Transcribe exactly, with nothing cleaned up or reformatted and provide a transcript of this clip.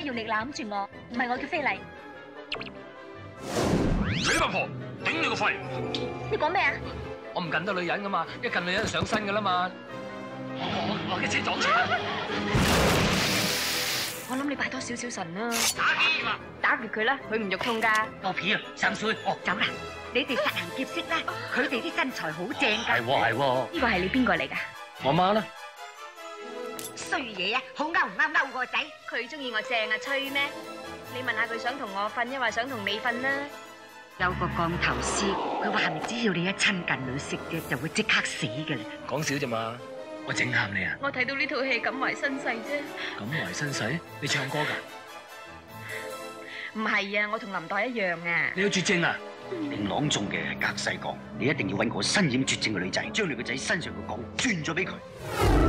要你攬住我，唔係我叫非禮。 死八婆，頂你個肺！ 你講咩啊？ 我唔近得女人噶嘛，一近女人就上身噶啦嘛。我我我嘅車撞車啦！ 我諗你拜多少少神啦。 打機嘛？ 打劫佢啦，佢唔肉痛㗎。 多皮啊，三歲。哦， 走啦！你哋實行劫色啦，佢哋啲身材好正㗎。 係喎係喎。 呢個係你邊個嚟㗎？ 我媽啦。 衰嘢啊！好勾唔勾勾個仔？ 佢中意我正啊，吹咩？你問下佢想同我瞓，抑或想同你瞓啦？ 有個降頭師，佢話唔只要你一親近女色嘅，就會即刻死㗎啦。 講笑啫嘛，我整喊你啊！ 我睇到呢套戲感懷身世啫。 感懷身世？你唱歌㗎？ 唔係啊，我同林黛一樣啊。 你有絕症啊？ 你朗誦嘅係隔世講，你一定要揾個身染絕症嘅女仔，將你個仔身上嘅講轉咗俾佢。